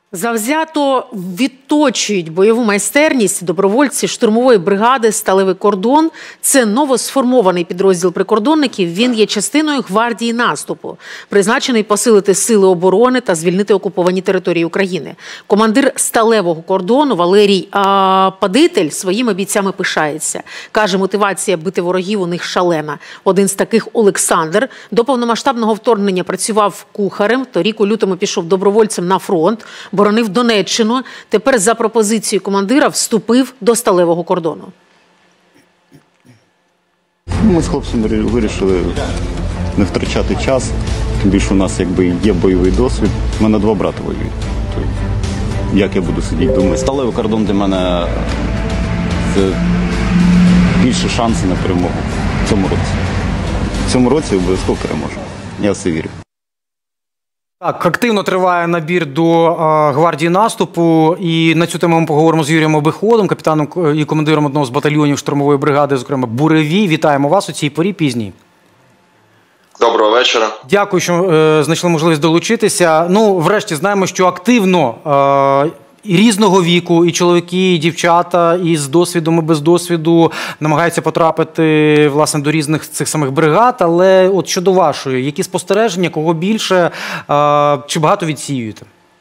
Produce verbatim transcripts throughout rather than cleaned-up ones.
Завзято відточують бойову майстерність добровольці штурмової бригади «Сталевий кордон». Це новосформований підрозділ прикордонників. Він є частиною гвардії наступу, призначений посилити сили оборони та звільнити окуповані території України. Командир «Сталевого кордону» Валерій а, Падитель своїми бійцями пишається. Каже, мотивація бити ворогів у них шалена. Один з таких – Олександр. До повномасштабного вторгнення працював кухарем. Торік у лютому пішов добровольцем на фронт. Боронив Донеччину, тепер за пропозицією командира вступив до «Сталевого кордону». Ми з хлопцями вирішили не втрачати час, тим більше у нас якби є бойовий досвід. У мене два брати воюють. Як я буду сидіти вдома? «Сталевий кордон» для мене це більше шансів на перемогу в цьому році. В цьому році обов'язково переможемо. Я все вірю. Так, активно триває набір до а, гвардії наступу, і на цю тему ми поговоримо з Юрієм Обиходом, капітаном і командиром одного з батальйонів штурмової бригади, зокрема Буревій. Вітаємо вас у цій порі пізній. Доброго вечора. Дякую, що е, знайшли можливість долучитися. Ну, врешті, знаємо, що активно е, і різного віку, і чоловіки, і дівчата, і з досвідом, і без досвіду намагаються потрапити, власне, до різних цих самих бригад. Але от щодо вашої, які спостереження, кого більше, е, чи багато відсіюєте?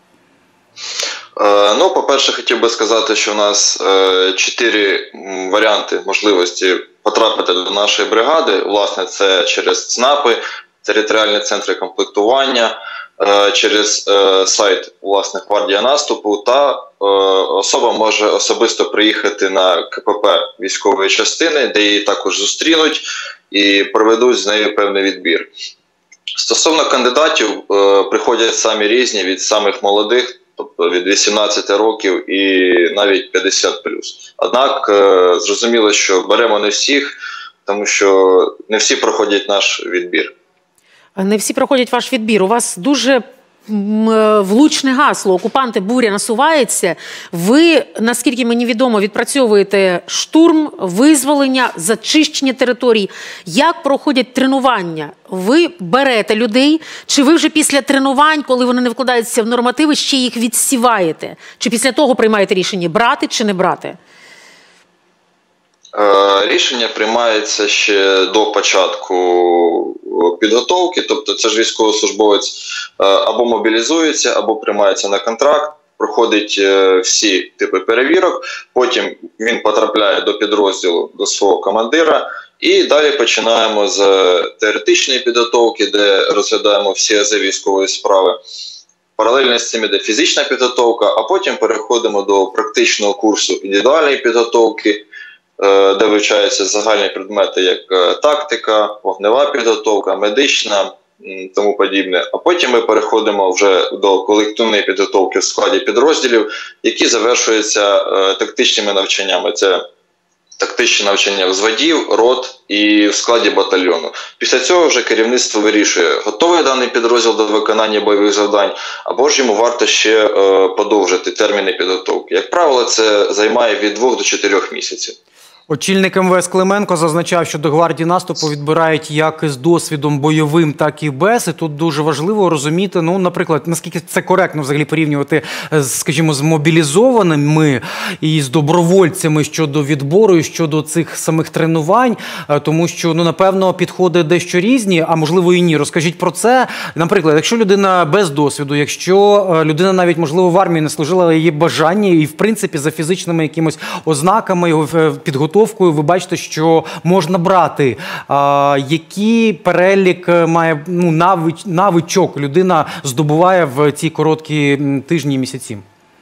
Е, ну, по-перше, хотів би сказати, що в нас е, чотири варіанти можливості потрапити до нашої бригади. Власне, це через ЦНАПи, територіальні центри комплектування, через е, сайт, власне, гвардія наступу, та е, особа може особисто приїхати на КПП військової частини, де її також зустрінуть і проведуть з нею певний відбір. Стосовно кандидатів, е, приходять самі різні, від самих молодих, тобто від вісімнадцяти років і навіть п'ятдесят плюс. Однак, е, зрозуміло, що беремо не всіх, тому що не всі проходять наш відбір. Не всі проходять ваш відбір. У вас дуже влучне гасло «Окупанти, буря насувається». Ви, наскільки мені відомо, відпрацьовуєте штурм, визволення, зачищення територій. Як проходять тренування? Ви берете людей, чи ви вже після тренувань, коли вони не вкладаються в нормативи, ще їх відсіваєте? Чи після того приймаєте рішення, брати чи не брати? Рішення приймається ще до початку підготовки, тобто це ж військовослужбовець або мобілізується, або приймається на контракт, проходить всі типи перевірок, потім він потрапляє до підрозділу, до свого командира, і далі починаємо з теоретичної підготовки, де розглядаємо всі ази військової справи. Паралельно з цим іде фізична підготовка, а потім переходимо до практичного курсу індивідуальної підготовки, де вивчаються загальні предмети, як тактика, вогнева підготовка, медична, тому подібне. А потім ми переходимо вже до колективної підготовки в складі підрозділів, які завершуються тактичними навчаннями. Це тактичні навчання взводів, рот і в складі батальйону. Після цього вже керівництво вирішує, готовий даний підрозділ до виконання бойових завдань, або ж йому варто ще подовжити терміни підготовки. Як правило, це займає від двох до чотирьох місяців. Очільник ем ве ес Клименко зазначав, що до гвардії наступу відбирають як з досвідом бойовим, так і без. І тут дуже важливо розуміти, ну, наприклад, наскільки це коректно взагалі порівнювати, скажімо, з мобілізованими і з добровольцями щодо відбору і щодо цих самих тренувань, тому що, ну, напевно, підходи дещо різні, а можливо і ні. Розкажіть про це. Наприклад, якщо людина без досвіду, якщо людина навіть, можливо, в армії не служила, її бажання і, в принципі, за фізичними якимось ознаками його підготовки, ви бачите, що можна брати. А, який перелік має, ну, навич, навичок людина здобуває в ці короткі тижні і місяці?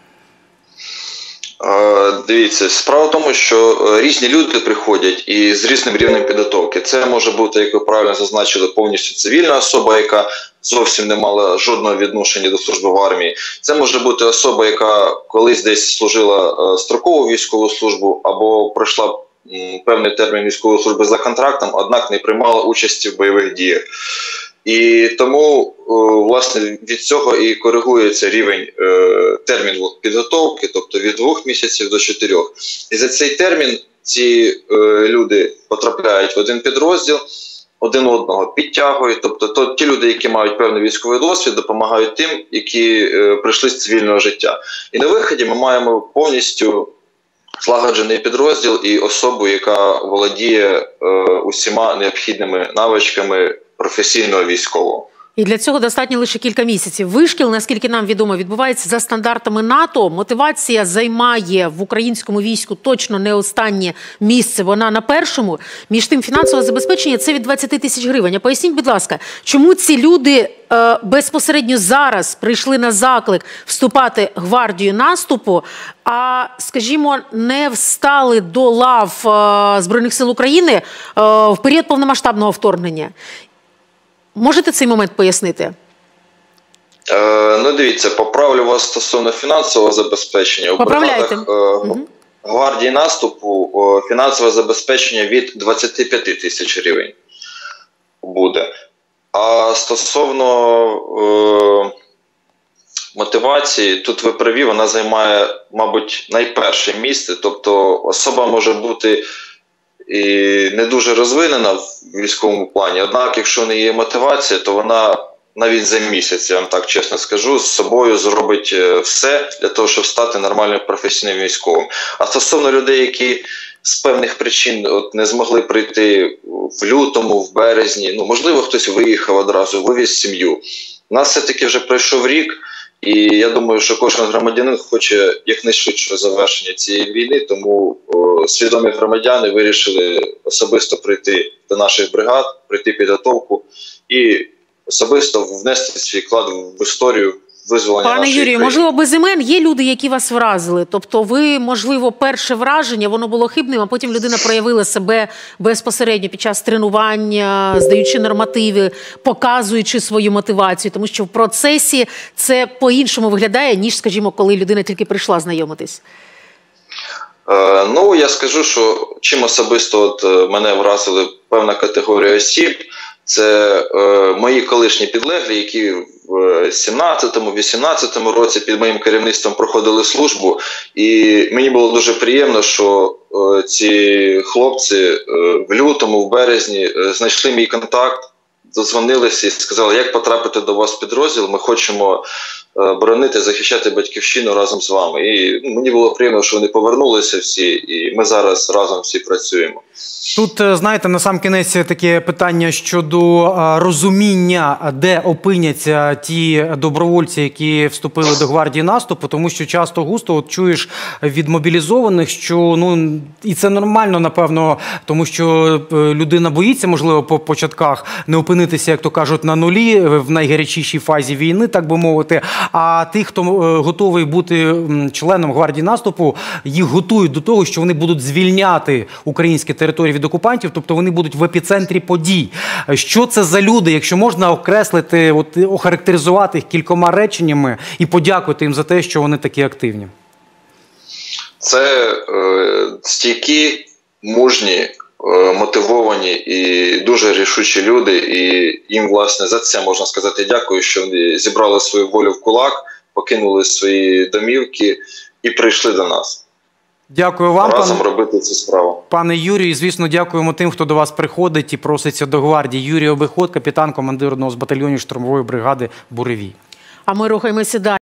Дивіться, справа в тому, що різні люди приходять і з різним рівнем підготовки. Це може бути, як ви правильно зазначили, повністю цивільна особа, яка зовсім не мала жодного відношення до служби в армії. Це може бути особа, яка колись десь служила строкову військову службу або пройшла певний термін військової служби за контрактом, однак не приймала участі в бойових діях. І тому, власне, від цього і коригується рівень терміну підготовки, тобто від двох місяців до чотирьох. І за цей термін ці люди потрапляють в один підрозділ, один одного підтягують. Тобто то, ті люди, які мають певний військовий досвід, допомагають тим, які е, прийшли з цивільного життя. І на виході ми маємо повністю злагоджений підрозділ і особу, яка володіє е, усіма необхідними навичками професійного військового. І для цього достатньо лише кілька місяців. Вишкіл, наскільки нам відомо, відбувається за стандартами НАТО. Мотивація займає в українському війську точно не останнє місце, вона на першому. Між тим, фінансове забезпечення – це від двадцяти тисяч гривень. А поясніть, будь ласка, чому ці люди е, безпосередньо зараз прийшли на заклик вступати в гвардію наступу, а, скажімо, не встали до лав е, Збройних сил України е, в період повномасштабного вторгнення? Можете цей момент пояснити? Е, ну, дивіться, поправлю вас стосовно фінансового забезпечення. У бригадах е, угу. гвардії наступу е, фінансове забезпечення від двадцяти п'яти тисяч гривень буде. А стосовно е, мотивації, тут ви праві, вона займає, мабуть, найперше місце. Тобто особа може бути і не дуже розвинена в військовому плані, однак, якщо в неї є мотивація, то вона навіть за місяць, я вам так чесно скажу, з собою зробить все для того, щоб стати нормальним професійним військовим. А стосовно людей, які з певних причин от, не змогли прийти в лютому, в березні, ну, можливо, хтось виїхав одразу, вивіз сім'ю. У нас все-таки вже пройшов рік, і я думаю, що кожен громадянин хоче якнайшвидшого завершення цієї війни, тому о, свідомі громадяни вирішили особисто прийти до наших бригад, пройти підготовку і особисто внести свій вклад в історію визволення Пане нашої Юрію, країни. можливо, без імен є люди, які вас вразили? Тобто ви, можливо, перше враження, воно було хибним, а потім людина проявила себе безпосередньо під час тренування, здаючи нормативи, показуючи свою мотивацію, тому що в процесі це по-іншому виглядає, ніж, скажімо, коли людина тільки прийшла знайомитись. Е, ну, я скажу, що чим особисто от мене вразили певна категорія осіб, це е, мої колишні підлеглі, які в сімнадцятому-вісімнадцятому році під моїм керівництвом проходили службу. І мені було дуже приємно, що е, ці хлопці е, в лютому, в березні е, знайшли мій контакт, додзвонилися і сказали, як потрапити до вас в підрозділ, ми хочемо е, боронити, захищати батьківщину разом з вами. І ну, мені було приємно, що вони повернулися всі, і ми зараз разом всі працюємо. Тут, знаєте, на сам кінець таке питання щодо розуміння, де опиняться ті добровольці, які вступили до гвардії наступу, тому що часто густо от чуєш від мобілізованих, що, ну, і це нормально, напевно, тому що людина боїться, можливо, по початках не опинитися, як то кажуть, на нулі, в найгарячішій фазі війни, так би мовити, а тих, хто готовий бути членом гвардії наступу, їх готують до того, що вони будуть звільняти українські території від окупантів, тобто вони будуть в епіцентрі подій. Що це за люди, якщо можна окреслити, от, охарактеризувати їх кількома реченнями і подякувати їм за те, що вони такі активні? Це е, стійкі, мужні, е, мотивовані і дуже рішучі люди, і їм, власне, за це можна сказати дякую, що вони зібрали свою волю в кулак, покинули свої домівки і прийшли до нас. Дякую вам, разом пане, робити цю справу. Пане Юрію, і, звісно, дякуємо тим, хто до вас приходить і проситься до гвардії. Юрій Обиход, капітан, командир одного з батальйонів штурмової бригади «Буревій». А ми рухаємося далі.